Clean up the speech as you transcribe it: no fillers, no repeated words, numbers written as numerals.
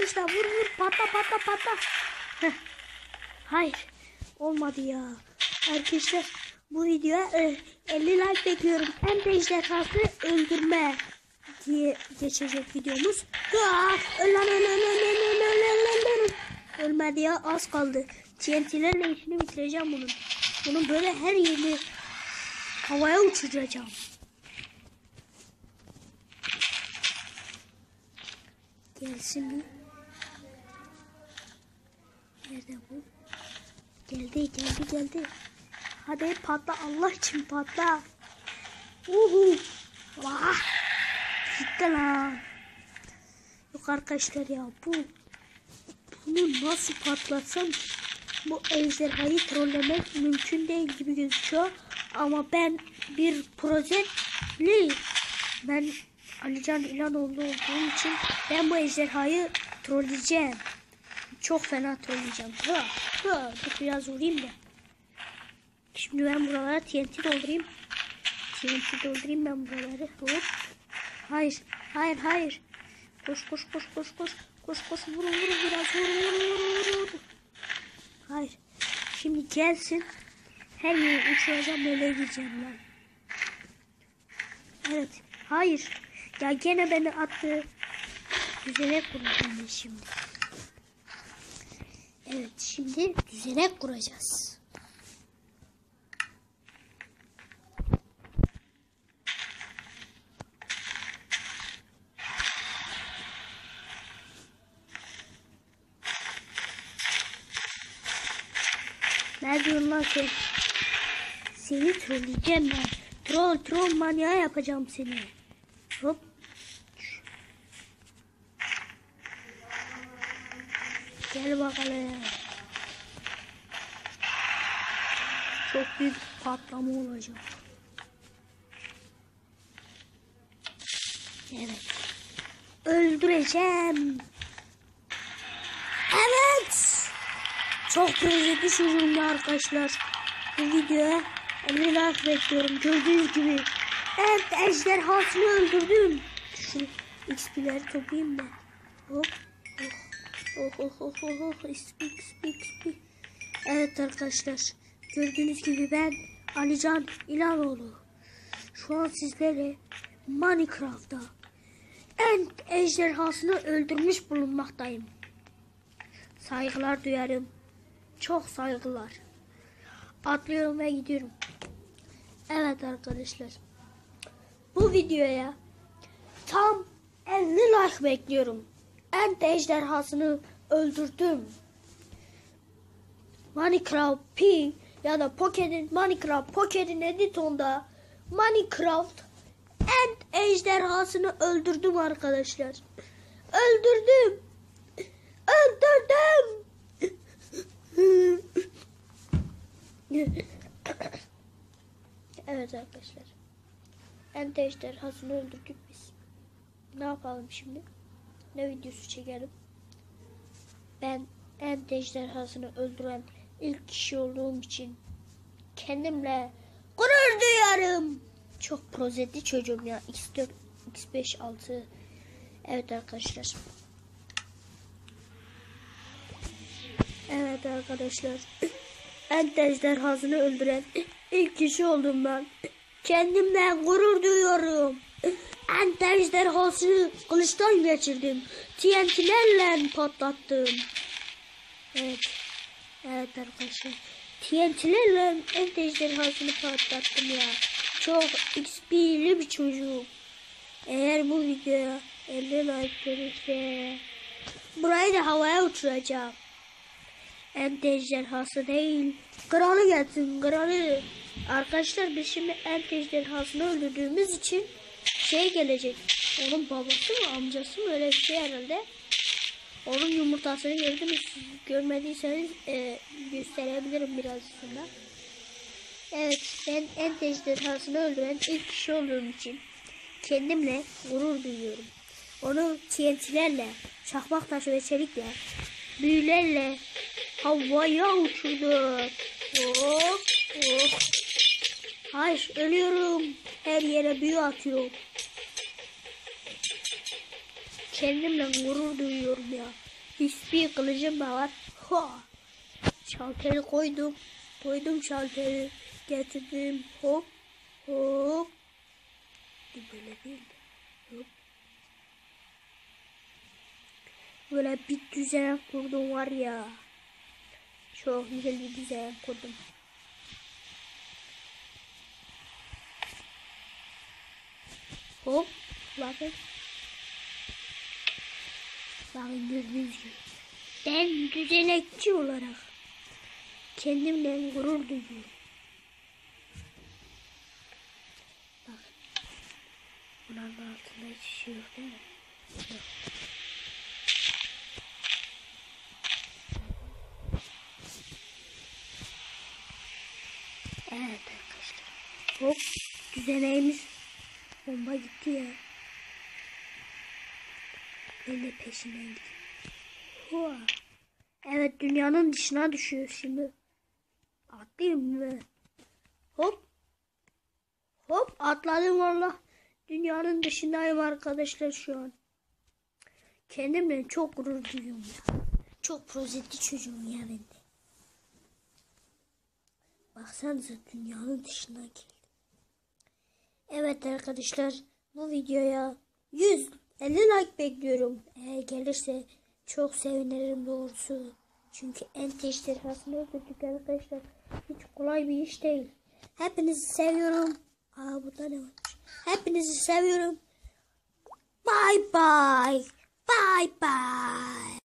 işte vur patla. Heh. Hayır olmadı ya. Arkadaşlar bu videoya 50 like bekliyorum. Hem de ejderhası öldürme diye geçecek videomuz. Ölmedi ya, az kaldı. TNT'lerle işini bitireceğim bunun. Bunun böyle her yerini havaya uçuracağım. Gelsin bir. Nerede bu? Geldi. Hadi patla, Allah için patla. Vah. Gitti lan. Yok arkadaşlar ya, bunu nasıl patlatsam bu ejderhayı trollemek mümkün değil gibi gözüküyor. Ama ben bir ben Alican İlhanoğlu olduğum için ben bu ejderhayı trolleyeceğim. Çok fena trolleyeceğim. Dur biraz vurayım da. Şimdi ben buralara TNT doldurayım. Ben buraları. Hop. Hayır. Koş. Vur biraz. Vur. Hayır. Şimdi gelsin. Her yeri uçuracağım, böyle gideceğim lan. Evet. Hayır. Ya gene beni attı. Düzenek kuracağım ben şimdi. Evet, şimdi düzenek kuracağız. Ne diyorsun lan sen? Seni trolleyeceğim ben. Troll manyağı yapacağım seni. Hop. Gel bakalım. Çok büyük patlama olacak. Evet. Öldüreceğim. Evet. Çok lezzetli çocuğum arkadaşlar. Bu videoya 50 like bekliyorum. Gördüğünüz gibi. Evet, ejderhasını öldürdüm. Şu XP'leri toplayayım ben. Hop. XP. Evet arkadaşlar. Gördüğünüz gibi ben Alican İlhanoğlu. Şu an sizlere Minecraft'ta ejderhasını öldürmüş bulunmaktayım. Saygılar duyarım. Çok saygılar. Atlıyorum ve gidiyorum. Evet arkadaşlar. Bu videoya tam 50 like bekliyorum. Ejderhasını öldürdüm. Minecraft P ya da Minecraft Pocket'in editonda Minecraft ejderhasını öldürdüm arkadaşlar. Öldürdüm. Evet arkadaşlar. Ejderhasını öldürdük biz. Ne yapalım şimdi? Ne videosu çekelim? Ben ejderhasını öldüren ilk kişi olduğum için kendimle gurur duyarım. Çok prozetli çocuğum ya. X4, X5, 6. Evet arkadaşlar. Evet arkadaşlar. Ejderhasını öldüren ilk kişi oldum ben. Kendimden gurur duyuyorum. Ejderhasını kılıçtan geçirdim. TNT'lerle patlattım. Evet arkadaşlar. TNT'lerle ejderhasını patlattım ya. Çok XP'li bir çocuğum. Eğer bu videoya 50 like gelirse burayı da havaya uçuracağım. Ejderhası değil, kralı gelsin, kralı. Arkadaşlar biz şimdi ejderhasını öldürdüğümüz için gelecek. Onun babası mı, amcası mı, öyle bir şey herhalde. Onun yumurtasını gördünüz. Görmediyseniz gösterebilirim biraz sonra. Evet, ben ejderhasını öldüren ilk kişi olduğum için kendimle gurur duyuyorum. Onu TNT'lerle, çakmak taşı ve çelikle, büyülerle havaya uçurdum. Hop. Hayır, ölüyorum. Her yere büyü atıyorum. Kendimle gurur duyuyorum ya. Hiçbir kılıcım da var. Ha. Şalteri koydum. Koydum şalteri. Getirdim. Hop. Hop. Böyle değil. Hop. Böyle bir düzen kurdum var ya. Çok güzel bir düzen kurdum. Hop. Bakın. Bakın gördüğünüz gibi. Ben düzenekçi olarak kendimle gurur duyuyorum. Bakın. Bunun altında hiç şey yok değil mi? Yok. Evet arkadaşlar. Hop. Düzeneğimiz bomba gitti ya. Ben de peşinden gidiyorum. Hua. Evet dünyanın dışına düşüyor şimdi. Atlayayım mı? Hop. Hop atladım valla. Dünyanın dışındayım arkadaşlar şu an. Kendimle çok gurur duyuyorum ya. Çok prozetli çocuğum ya ben de. Baksanıza dünyanın dışına geldim. Evet arkadaşlar bu videoya 150 like bekliyorum. Eğer gelirse çok sevinirim doğrusu. Çünkü en ejderhasını öldürdük arkadaşlar. Hiç kolay bir iş değil. Hepinizi seviyorum. Aa burada ne var? Hepinizi seviyorum. Bye bye. Bye bye.